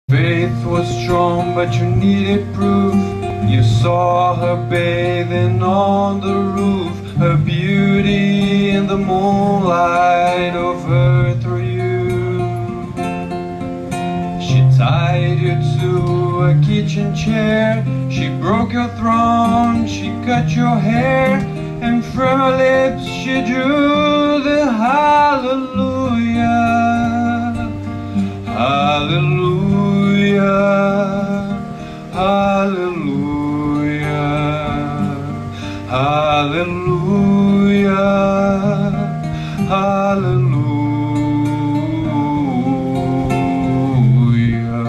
Faith was strong, but you needed proof. You saw her bathing on the roof, her beauty in the moonlight over through you. She tied you to a kitchen chair, she broke your throne, she cut your hair, and from her lips she drew the hallelujah. Hallelujah, hallelujah, hallelujah, hallelujah.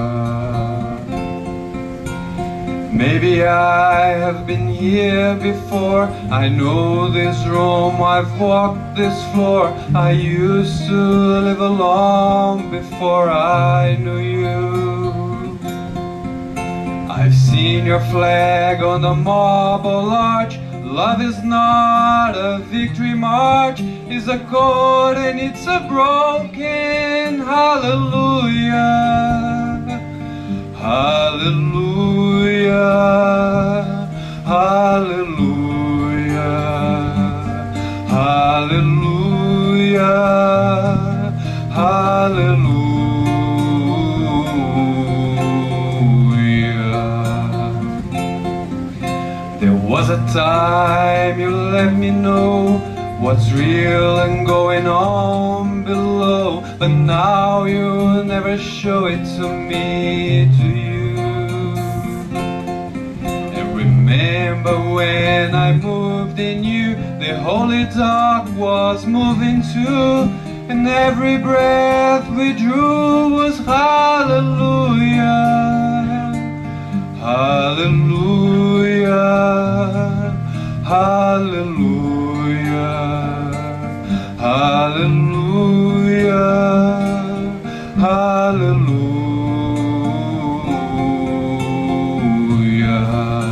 Maybe I have been here before, I know this room, I've walked this floor. I used to live alone before I knew you. I've seen your flag on the marble arch. Love is not a victory march, it's a chord and it's a broken hallelujah. Hallelujah, hallelujah, hallelujah, hallelujah. There was a time you let me know what's real and going on below, but now you never show it to me, to you. And remember when I moved in you, the holy dark was moving too, and every breath we drew was hallelujah. Hallelujah, hallelujah, hallelujah, hallelujah.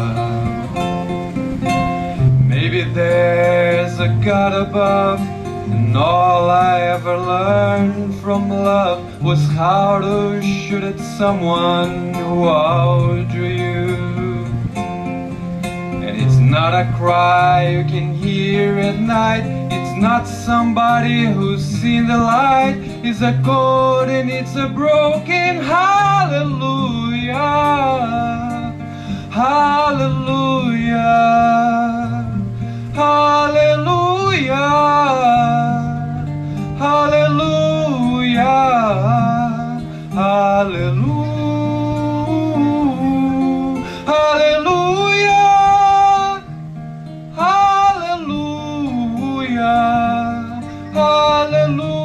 Maybe there's a God above, and all I ever learned from love was how to shoot at someone who outdrew you. And it's not a cry you can hear at night, it's not somebody who's seen the light, it's a chord and it's a broken hallelujah. Hallelujah, hallelujah, hallelujah, hallelujah, hallelujah, hallelujah, hallelujah.